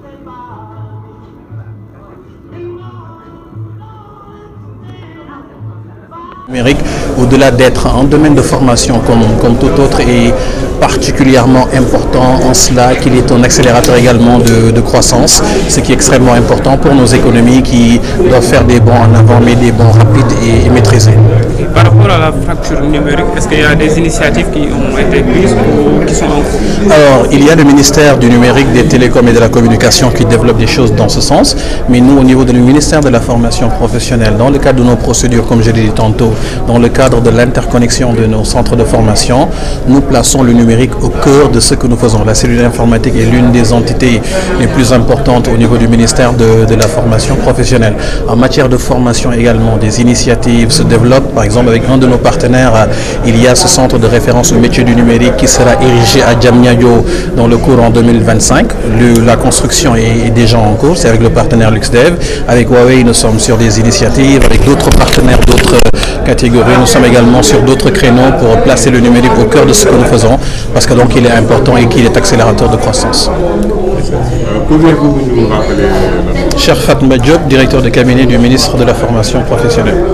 Numérique, au-delà d'être un domaine de formation comme tout autre, est particulièrement important en cela qu'il est un accélérateur également de croissance, ce qui est extrêmement important pour nos économies qui doivent faire des bonds en avant, mais des bonds rapides et maîtrisés. Et par rapport à la fracture numérique, est-ce qu'il y a des initiatives qui ont été prises ou qui sont en cours? Alors, il y a le ministère du numérique, des télécoms et de la communication qui développe des choses dans ce sens, mais nous, au niveau du ministère de la formation professionnelle, dans le cadre de nos procédures, comme je l'ai dit tantôt, dans le cadre de l'interconnexion de nos centres de formation, nous plaçons le numérique au cœur de ce que nous faisons. La cellule informatique est l'une des entités les plus importantes au niveau du ministère de la formation professionnelle. En matière de formation également, des initiatives se développent. Par exemple, avec un de nos partenaires, il y a ce centre de référence au métier du numérique qui sera érigé à Diamniadio dans le cours en 2025. La construction est déjà en cours, c'est avec le partenaire LuxDev. Avec Huawei, nous sommes sur des initiatives, avec d'autres partenaires, d'autres catégories. Nous sommes également sur d'autres créneaux pour placer le numérique au cœur de ce que nous faisons, parce que donc il est important et qu'il est accélérateur de croissance. Pouvez-vous nous rappeler? Cher Fatma Diop, directeur de cabinet du ministre de la Formation professionnelle.